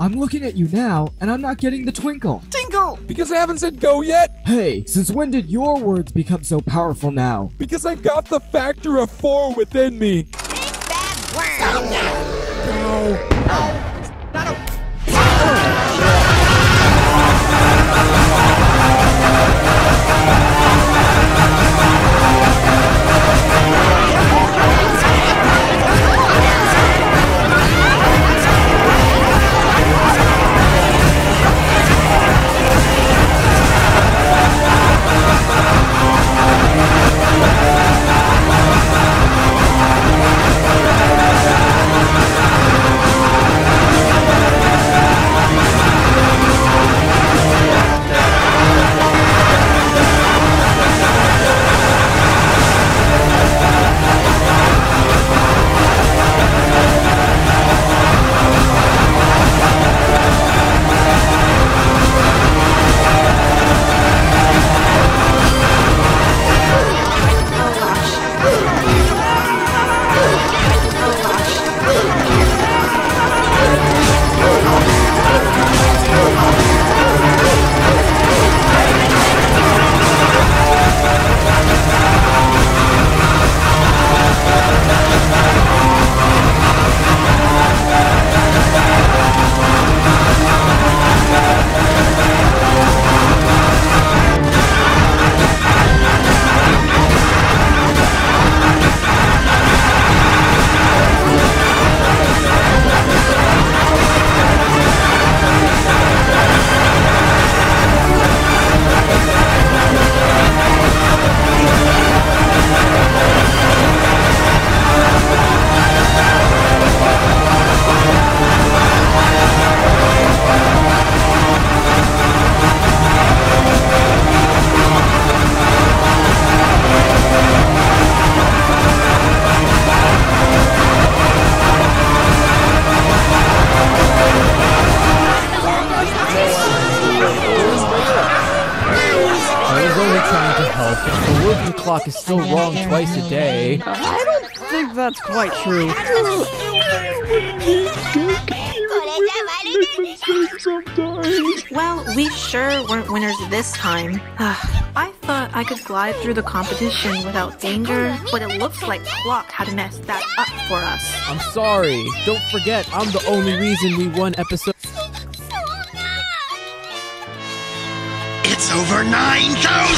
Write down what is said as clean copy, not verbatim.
I'm looking at you now, and I'm not getting the twinkle. Tinkle! Because I haven't said go yet. Hey, since when did your words become so powerful now? Because I got the factor of 4 within me. Big bad worm! No. The working clock is still wrong twice a day. I don't think that's quite true. Well, we sure weren't winners this time. I thought I could glide through the competition without danger, but it looks like Clock had messed that up for us. I'm sorry. Don't forget, I'm the only reason we won episode. It's over 9,000!